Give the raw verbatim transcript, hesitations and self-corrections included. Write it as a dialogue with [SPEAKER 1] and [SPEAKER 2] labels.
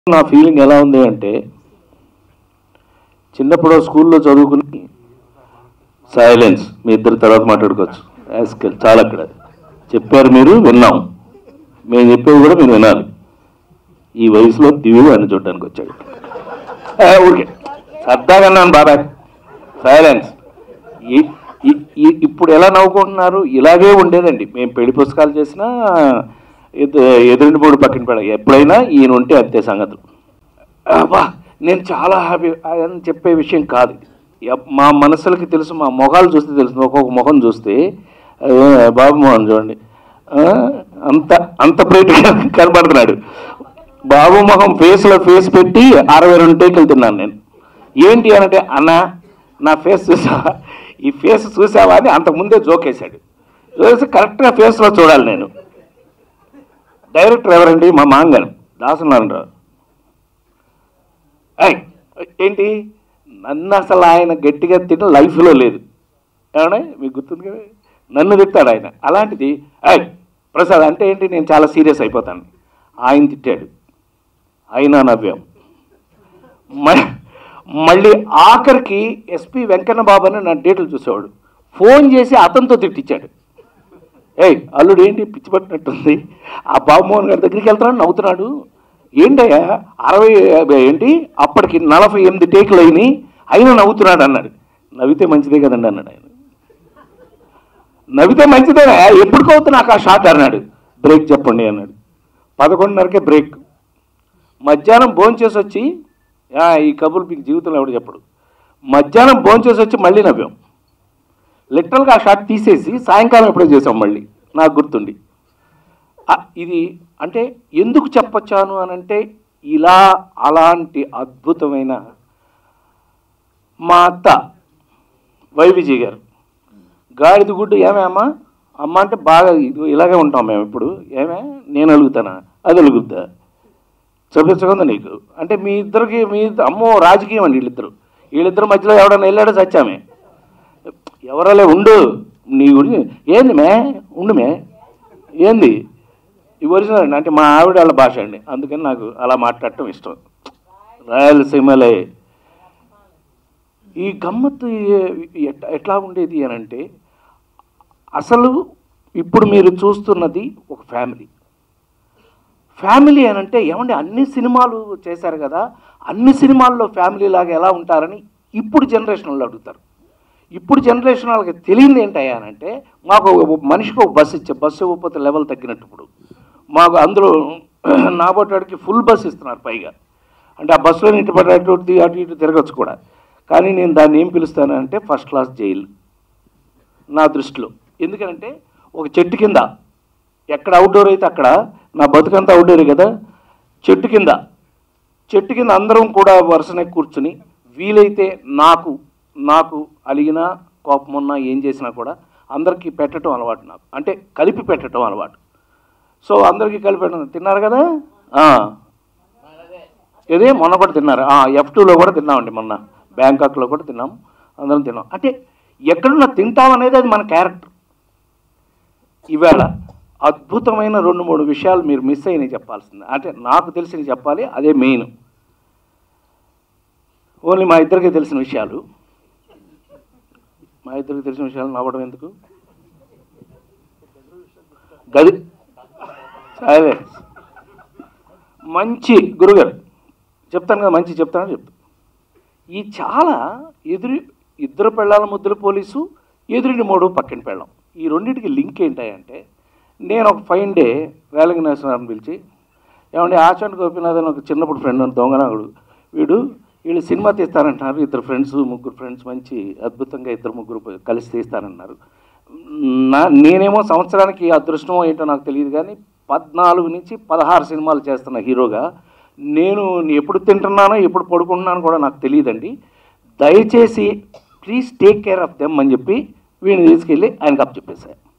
[SPEAKER 1] నా ఫీలింగ్ ఎలా ఉంది అంటే, చిన్నప్పుడు స్కూల్లో చదువుకుని సైలెన్స్, మీ ఇద్దరు తర్వాత మాట్లాడుకోవచ్చు, యాస్కెల్ చాలా అక్కడ చెప్పారు, మీరు విన్నాం, మేము చెప్పేవి కూడా మీరు వినాలి. ఈ వయసులో దివ్యుడు అని చూడడానికి వచ్చాడు. ఊరికే సరదాగా అన్నాను బాబాయ్, సైలెన్స్. ఇప్పుడు ఎలా నవ్వుకుంటున్నారు, ఇలాగే ఉండేదండి. మేము పెళ్లి పుస్తకాలు చేసినా ఎదురింటి మూడు పక్కన పెడ, ఎప్పుడైనా ఈయన ఉంటే అంతే సంగతులు. బా నేను చాలా హ్యాపీ అని చెప్పే విషయం కాదు. మా మనసులకి తెలుసు, మా మొఖాలు చూస్తే తెలుసు. ఒక్కొక్క ముఖం చూస్తే బాబు మోహన్ చూడండి, అంత అంత ప్రేటగా కనబడుతున్నాడు. బాబు మొహం ఫేస్లో ఫేస్ పెట్టి అరవై రెండు టేకులు తిన్నాను నేను. ఏంటి అనంటే, అన్న నా ఫేస్ చూసావా, ఈ ఫేస్ చూసావా అని అంతకుముందే జోకేశాడు. జోకేసి కరెక్ట్గా ఫేస్లో చూడాలి నేను. డైరెక్టర్ ఎవరండి, మా మాంగారు దాసనారాయణరావు. ఏంటి నన్ను అసలు ఆయన గట్టిగా తిన్న లైఫ్లో లేదు. ఏమన్నా మీకు గుర్తుంది కదా, నన్ను తిట్టాడు ఆయన. అలాంటిది అయ్ ప్రసాద్ అంటే ఏంటి, నేను చాలా సీరియస్ అయిపోతాను. ఆయన తిట్టాడు, అయినా నవ్వాం. మళ్ళీ ఆఖరికి ఎస్పి వెంకన్న బాబు అని నా డేట్లు చూసేవాడు, ఫోన్ చేసి అతనితో తిట్టించాడు. ఏయ్ అల్లుడు ఏంటి పిచ్చి పట్టినట్టుంది, ఆ బాబుమోహన్ గారి దగ్గరికి వెళ్తున్నాడు, నవ్వుతున్నాడు. ఏంటయ్యా అరవై ఏంటి అప్పటికి నలభై ఎనిమిది టేకులు అయినాయి, అయినా నవ్వుతున్నాడు అన్నాడు. నవ్వితే మంచిదే కదండి అన్నాడు ఆయన. నవ్వితే మంచిదే, ఎప్పటికవుతుంది నాకు ఆ షాట్ అన్నాడు. బ్రేక్ చెప్పండి అన్నాడు. పదకొండున్నరకే బ్రేక్. మధ్యాహ్నం భోంచేసి వచ్చి, ఈ కబుర్లు మీకు జీవితంలో ఎవడు చెప్పడు, మధ్యాహ్నం భోంచేసి వచ్చి మళ్ళీ నవ్వాం. లిటరల్గా ఆ షాట్ తీసేసి సాయంకాలం ఎప్పుడో చేసాం మళ్ళీ, నాకు గుర్తుండి. ఇది అంటే ఎందుకు చెప్పొచ్చాను అని అంటే, ఇలా అలాంటి అద్భుతమైన మా అత్త వై విజయ్ గారు, గాడిద గుడ్డు ఏమే అమ్మ అమ్మ అంటే బాగా ఇలాగే ఉంటాం మేము. ఇప్పుడు ఏమే నేను అలుగుతానా, అది అలుగుద్దా, చూపించకుండా నీకు అంటే మీ ఇద్దరికి మీ అమ్మో రాజకీయం అండి వీళ్ళిద్దరు. వీళ్ళిద్దరు మధ్యలో ఎవడన్నా వెళ్ళాడో సచ్చామే. ఎవరలే ఉండు నీ గురించి ఏంది మే ఉండు మే ఏంది ఈ ఒరిజినల్ అండి అంటే మా ఆవిడ వాళ్ళ భాష అండి, అందుకని నాకు అలా మాట్లాడటం ఇష్టం. రాయలసీమలే ఈ గమ్మత్తు ఎట్లా ఉండేది అని అంటే, అసలు ఇప్పుడు మీరు చూస్తున్నది ఒక ఫ్యామిలీ. ఫ్యామిలీ అని అంటే ఏమంటే అన్ని సినిమాలు చేశారు కదా, అన్ని సినిమాల్లో ఫ్యామిలీ లాగా ఎలా ఉంటారని ఇప్పుడు జనరేషన్ వాళ్ళు అడుగుతారు. ఇప్పుడు జనరేషన్ వాళ్ళకి తెలియదు ఏంటయ్యా అని అంటే, మాకు మనిషికి ఒక బస్సు ఇచ్చే, బస్సు ఇవ్వకపోతే లెవెల్ తగ్గినట్టు. ఇప్పుడు మాకు అందులో నాబోటాడికి ఫుల్ బస్సు ఇస్తున్నారు పైగా, అంటే ఆ బస్సులో ఇటు పడి అటు అటు ఇటు తిరగచ్చు కూడా. కానీ నేను దాన్ని ఏం పిలుస్తానంటే ఫస్ట్ క్లాస్ జైలు నా దృష్టిలో. ఎందుకంటే ఒక చెట్టు కింద, ఎక్కడ అవుట్డోర్ అయితే అక్కడ, నా బతుకంతా అవుట్డోరే కదా, చెట్టు కింద చెట్టు కింద అందరం కూడా వరుసనే కూర్చుని, వీలైతే నాకు నాకు అలిగినా కోపం ఉన్నా ఏం చేసినా కూడా అందరికీ పెట్టడం అలవాటు నాకు, అంటే కలిపి పెట్టడం అలవాటు. సో అందరికీ కలిపి పెట్టడం. తిన్నారు కదా, ఇదే మొన్న కూడా తిన్నారు, ఎఫ్ టూలో కూడా తిన్నామండి, మొన్న బ్యాంకాక్లో కూడా తిన్నాం, అందరం తిన్నాం. అంటే ఎక్కడున్నా తింటాం అనేది అది మన క్యారెక్టర్. ఇవాళ అద్భుతమైన రెండు మూడు విషయాలు మీరు మిస్ అయినవి చెప్పాల్సింది, అంటే నాకు తెలిసినవి చెప్పాలి, అదే మెయిన్. ఓన్లీ మా ఇద్దరికీ తెలిసిన విషయాలు, మా ఇద్దరికి తెలిసిన విషయాలు నవ్వడం ఎందుకు, గది సైలెన్స్. మంచి గురుగారు చెప్తాను కదా, మంచి చెప్తానని చెప్తాను. ఈ చాలా ఎదురు ఇద్దరు పెళ్ళాల ముద్దుల పోలీసు, ఎదురింటి మూడు పక్కన పెళ్ళాం, ఈ రెండింటికి లింక్ ఏంటాయంటే, నేను ఒక ఫైన్ డే వేలంగి నరసింహారావుని పిలిచి, ఏమంటే ఆచండ్ గోపీనాథ్ అని ఒక చిన్నప్పుడు ఫ్రెండ్ అని దొంగనాడు, వీడు వీళ్ళు సినిమా తీస్తారంటున్నారు, ఇద్దరు ఫ్రెండ్స్ ముగ్గురు ఫ్రెండ్స్ మంచి అద్భుతంగా ఇద్దరు ముగ్గురు కలిసి తీస్తారన్నారు. నా నేనేమో సంవత్సరానికి అదృష్టమో ఏంటో నాకు తెలియదు కానీ పద్నాలుగు నుంచి పదహారు సినిమాలు చేస్తున్న హీరోగా నేను ఎప్పుడు తింటున్నానో ఎప్పుడు పడుకుంటున్నానో కూడా నాకు తెలియదండి, దయచేసి please take care of them అని చెప్పి వీడిని తీసుకెళ్ళి ఆయనకు అప్పచెప్పేశారు.